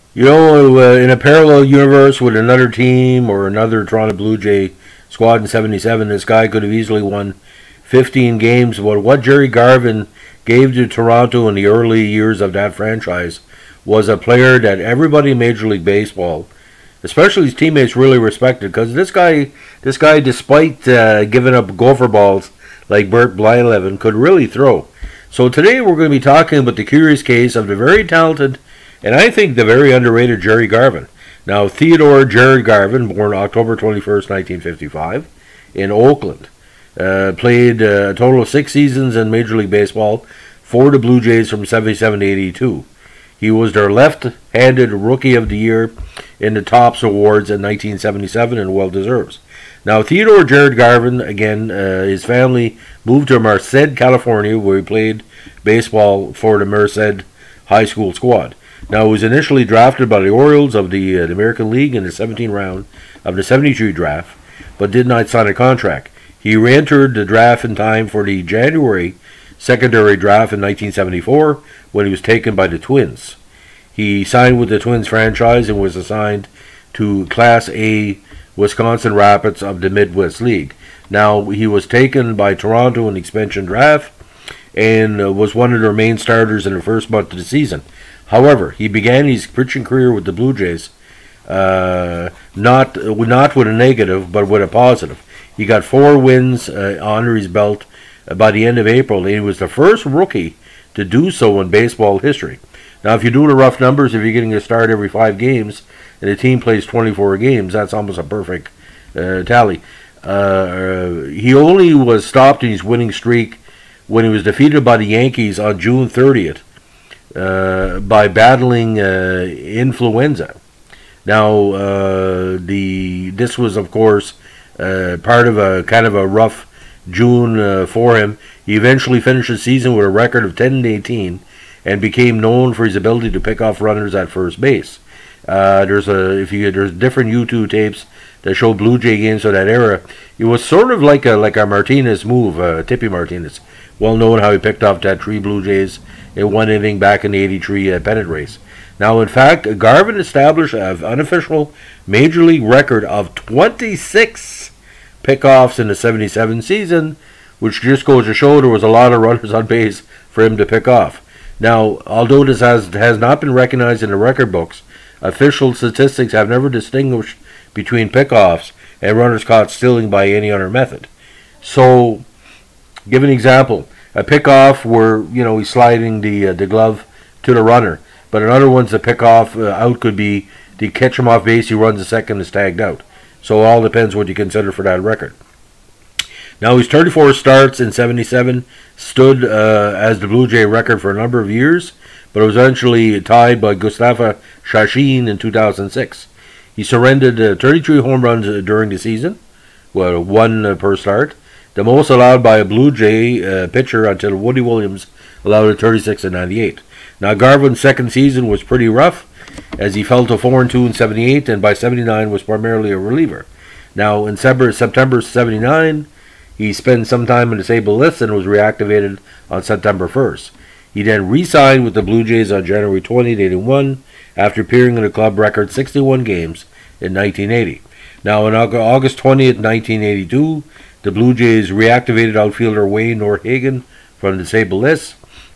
In a parallel universe with another team or another Toronto Blue Jay squad in '77, this guy could have easily won 15 games. But what Jerry Garvin gave to Toronto in the early years of that franchise was a player that everybody in Major League Baseball, especially his teammates, really respected. Because this guy, despite giving up gopher balls like Bert Blyleven, could really throw. So today we're going to be talking about the curious case of the very talented and I think the very underrated Jerry Garvin. Now, Theodore Jared Garvin, born October 21st, 1955, in Oakland, played a total of 6 seasons in Major League Baseball for the Blue Jays from '77 to '82. He was their left-handed Rookie of the Year in the Topps Awards in 1977 and well deserves. Now, Theodore Jared Garvin, again, his family moved to Merced, California, where he played baseball for the Merced High School squad. Now, he was initially drafted by the Orioles of the American League in the 17th round of the '73 draft, but did not sign a contract. He re-entered the draft in time for the January secondary draft in 1974 when he was taken by the Twins. He signed with the Twins franchise and was assigned to Class A Wisconsin Rapids of the Midwest League. Now, he was taken by Toronto in the expansion draft and was one of their main starters in the first month of the season. However, he began his pitching career with the Blue Jays not with a negative, but with a positive. He got 4 wins under his belt by the end of April, and he was the first rookie to do so in baseball history. Now, if you do the rough numbers, if you're getting a start every 5 games, and the team plays 24 games, that's almost a perfect tally. He only was stopped in his winning streak when he was defeated by the Yankees on June 30th. By battling influenza. Now, this was, of course, part of a kind of a rough June for him. He eventually finished the season with a record of 10-18 and became known for his ability to pick off runners at first base. There's different YouTube tapes that show Blue Jay games of that era. It was sort of like a Martinez move, Tippy Martinez. Well known how he picked off that 3 Blue Jays in 1 inning back in the '83 pennant race. Now, in fact, Garvin established an unofficial Major League record of 26 pickoffs in the '77 season, which just goes to show there was a lot of runners on base for him to pick off. Now, although this has not been recognized in the record books, official statistics have never distinguished between pickoffs and runners caught stealing by any other method. So, give an example. A pickoff where, he's sliding the glove to the runner. But another one's a pickoff out could be to catch him off base, he runs a second and is tagged out. So it all depends what you consider for that record. Now, his 34 starts in '77 stood as the Blue Jay record for a number of years, but it was eventually tied by Gustave Chachin in 2006. He surrendered 33 home runs during the season, 1 per start. The most allowed by a Blue Jay pitcher until Woody Williams allowed at 36 in '98. Now, Garvin's second season was pretty rough, as he fell to 4-2 in '78, and by '79 was primarily a reliever. Now, in September '79, he spent some time in the disabled list and was reactivated on September 1st. He then re-signed with the Blue Jays on January 20, '81, after appearing in a club record 61 games in 1980. Now, on August 20th, 1982, the Blue Jays reactivated outfielder Wayne Norhagen from the disabled list.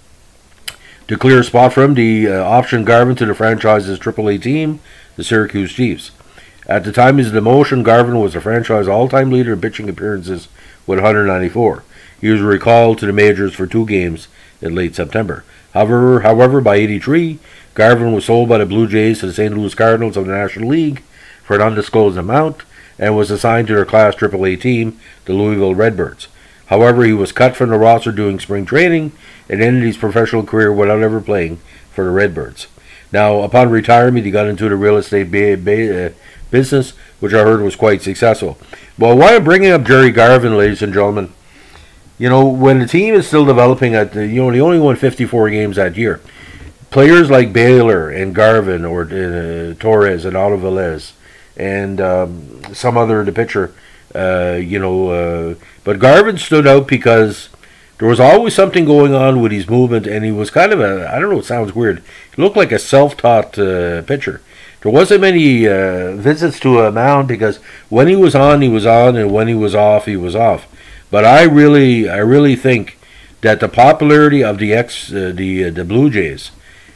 To clear a spot for him, the optioned Garvin to the franchise's AAA team, the Syracuse Chiefs. At the time of his demotion, Garvin was the franchise all-time leader in pitching appearances with 194. He was recalled to the majors for 2 games in late September. However, by '83, Garvin was sold by the Blue Jays to the St. Louis Cardinals of the National League for an undisclosed amount, and was assigned to their Class AAA team, the Louisville Redbirds. However, he was cut from the roster during spring training and ended his professional career without ever playing for the Redbirds. Now, upon retirement, he got into the real estate business, which I heard was quite successful. Well, why I'm bringing up Jerry Garvin, ladies and gentlemen, when the team is still developing, they only won 54 games that year. Players like Baylor and Garvin, or Torres and Oliver Velez, and some other the pitcher, but Garvin stood out because there was always something going on with his movement, and he was kind of a, I don't know, it sounds weird. He looked like a self-taught pitcher. There wasn't many visits to a mound because when he was on, and when he was off, he was off. But I really think that the popularity of the Blue Jays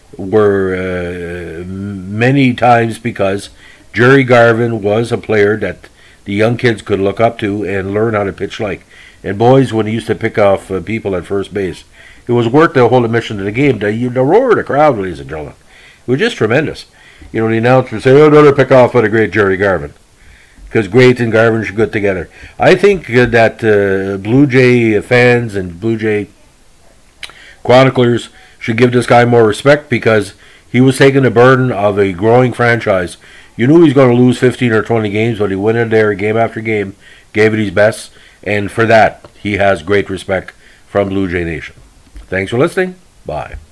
were many times because Jerry Garvin was a player that the young kids could look up to and learn how to pitch like. And boys, when he used to pick off people at first base, it was worth the whole admission to the game. The roar of the crowd, ladies and gentlemen, it was just tremendous. You know, the announcers say, "Oh, another pick off by the great Jerry Garvin," because Great and Garvin should go together. I think that Blue Jay fans and Blue Jay chroniclers should give this guy more respect because he was taking the burden of a growing franchise. You knew he was going to lose 15 or 20 games, but he went in there game after game, gave it his best, and for that, he has great respect from Blue Jay Nation. Thanks for listening. Bye.